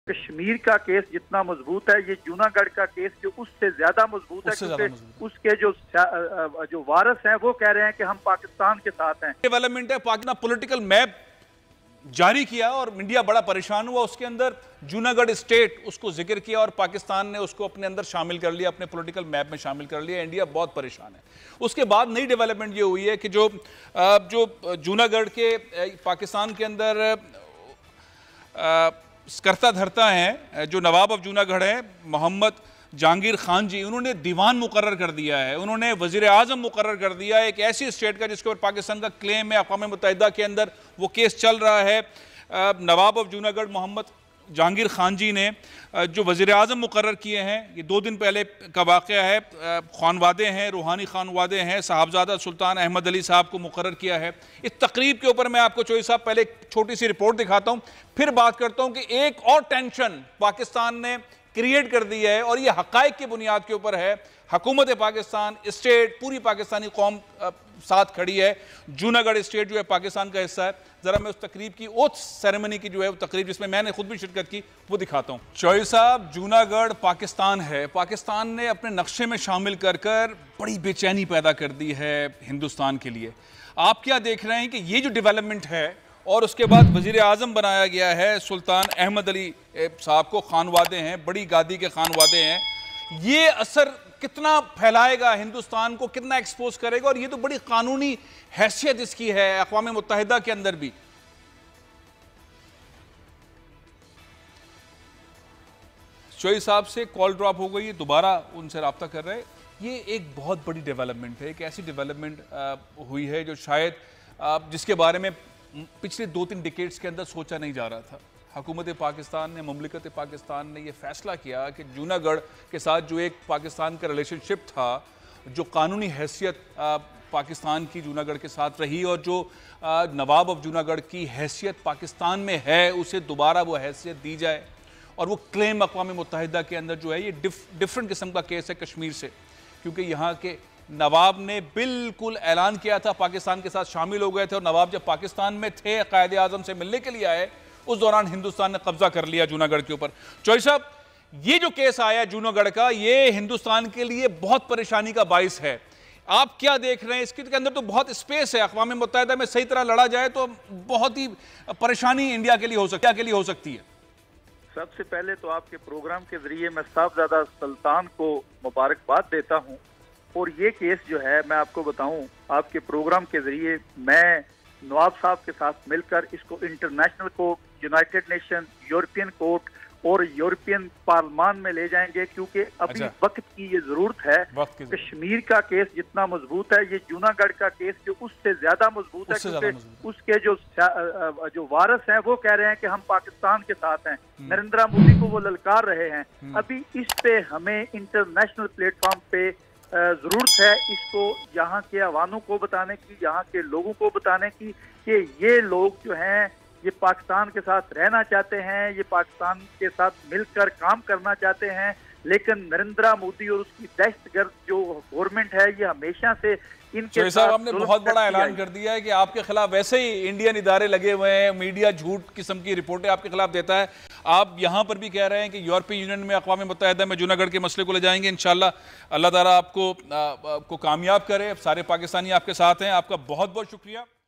कश्मीर का केस जितना मजबूत है, ये जूनागढ़ का केस जो उससे ज्यादा मजबूत है, क्योंकि उसके जो वारस हैं वो कह रहे हैं कि हम पाकिस्तान के साथ हैं। डेवलपमेंट है, पाकिस्तान पॉलिटिकल मैप जारी किया और इंडिया बड़ा परेशान हुआ। उसके अंदर जूनागढ़ स्टेट उसको जिक्र किया और पाकिस्तान ने उसको अपने अंदर शामिल कर लिया, अपने पॉलिटिकल मैप में शामिल कर लिया। इंडिया बहुत परेशान है। उसके बाद नई डेवलपमेंट ये हुई है कि जो जूनागढ़ के पाकिस्तान के अंदर करता धरता हैं, जो नवाब ऑफ जूनागढ़ है मोहम्मद जहांगीर खान जी, उन्होंने दीवान मुकर्रर कर दिया है। उन्होंने वजीर आजम मुकर्रर कर दिया है एक ऐसी स्टेट का जिसके ऊपर पाकिस्तान का क्लेम है, अक़वाम मुत्तहिदा के अंदर वो केस चल रहा है। नवाब ऑफ जूनागढ़ मोहम्मद जहांगीर खान जी ने जो वज़ीर आज़म मुकर्रर किए हैं, ये 2 दिन पहले का वाक़या है। खानवादे हैं, रूहानी खानवादे हैं, साहबजादा सुल्तान अहमद अली साहब को मुकर्रर किया है। इस तकरीब के ऊपर मैं आपको चौधरी साहब पहले एक छोटी सी रिपोर्ट दिखाता हूँ, फिर बात करता हूँ कि एक और टेंशन पाकिस्तान ने क्रिएट कर दी है और ये हक़ाइक़ की बुनियाद के ऊपर है। हुकूमत पाकिस्तान, स्टेट, पूरी पाकिस्तानी कौम साथ खड़ी है। जूनागढ़ स्टेट जो है पाकिस्तान का हिस्सा है। जरा मैं उस तकरीब की, ओथ सेरेमनी की जो है वो तकरीब जिसमें मैंने खुद भी शिरकत की, वो दिखाता हूँ। चौधरी साहब, जूनागढ़ पाकिस्तान है। पाकिस्तान ने अपने नक्शे में शामिल कर कर बड़ी बेचैनी पैदा कर दी है हिंदुस्तान के लिए। आप क्या देख रहे हैं कि ये जो डेवलपमेंट है और उसके बाद वज़ीर आज़म बनाया गया है सुल्तान अहमद अली साहब को, खानवादे हैं, बड़ी गादी के खानवादे हैं, ये असर कितना फैलाएगा हिंदुस्तान को, कितना एक्सपोज करेगा? और ये तो बड़ी कानूनी हैसियत इसकी है अक़वाम मुत्तहिदा के अंदर भी। चौधरी साहब से कॉल ड्रॉप हो गई, दोबारा उनसे रब्ता कर रहे हैं। ये एक बहुत बड़ी डेवलपमेंट है, एक ऐसी डेवलपमेंट हुई है जो शायद जिसके बारे में पिछले 2-3 डिकेड्स के अंदर सोचा नहीं जा रहा था। हुकूमत पाकिस्तान ने, मुमलिकत पाकिस्तान ने यह फ़ैसला किया कि जूनागढ़ के साथ जो एक पाकिस्तान का रिलेशनशिप था, जो कानूनी हैसियत पाकिस्तान की जूनागढ़ के साथ रही और जो नवाब ऑफ जूनागढ़ की हैसियत पाकिस्तान में है, उसे दोबारा वो हैसियत दी जाए। और वो क्लेम अक़वाम मुत्तहिदा के अंदर जो है ये डिफरेंट किस्म का केस है कश्मीर से, क्योंकि यहाँ के नवाब ने बिल्कुल ऐलान किया था, पाकिस्तान के साथ शामिल हो गए थे। और नवाब जब पाकिस्तान में थे, कायदे आज़म से मिलने के लिए आए, उस दौरान हिंदुस्तान ने कब्जा कर लिया जूनागढ़ के ऊपर। चौधरी साहब, ये जो केस आया जूनागढ़ का, ये हिंदुस्तान के लिए बहुत परेशानी का बाइस है। आप क्या देख रहे हैं? इसके अंदर तो बहुत स्पेस है, अक़वाम मुत्तहिदा में सही तरह लड़ा जाए तो बहुत ही परेशानी इंडिया के लिए हो सकती है। सबसे पहले तो आपके प्रोग्राम के जरिए मैं साहबजादा सुल्तान को मुबारकबाद देता हूँ। और ये केस जो है, मैं आपको बताऊं, आपके प्रोग्राम के जरिए मैं नवाब साहब के साथ मिलकर इसको international court, United Nation, European court और यूरोपियन पार्लियामान में ले जाएंगे, क्योंकि अभी वक्त की ये जरूरत है। कश्मीर का केस जितना मजबूत है, ये जूनागढ़ का केस जो उससे ज्यादा मजबूत है, क्योंकि उसके जो वारस हैं वो कह रहे हैं कि हम पाकिस्तान के साथ हैं। नरेंद्र मोदी को वो ललकार रहे हैं। अभी इस पे हमें इंटरनेशनल प्लेटफॉर्म पे जरूरत है इसको यहाँ के अवानों को बताने की, यहाँ के लोगों को बताने की कि ये लोग जो हैं ये पाकिस्तान के साथ रहना चाहते हैं, ये पाकिस्तान के साथ मिलकर काम करना चाहते हैं। लेकिन नरेंद्र मोदी और उसकी दहशतगर्द जो गवर्नमेंट है, ये हमेशा से इनके साथ आपने बहुत बड़ा ऐलान कर दिया है कि आपके खिलाफ वैसे ही इंडियन इदारे लगे हुए हैं, मीडिया झूठ किस्म की रिपोर्टें आपके खिलाफ देता है। आप यहाँ पर भी कह रहे हैं कि यूरोपीय यूनियन में, अक़वाम मुत्तहिदा में जूनागढ़ के मसले को ले जाएंगे। इंशाल्लाह अल्लाह ताला आपको कामयाब करे। सारे पाकिस्तानी आपके साथ हैं। आपका बहुत बहुत शुक्रिया।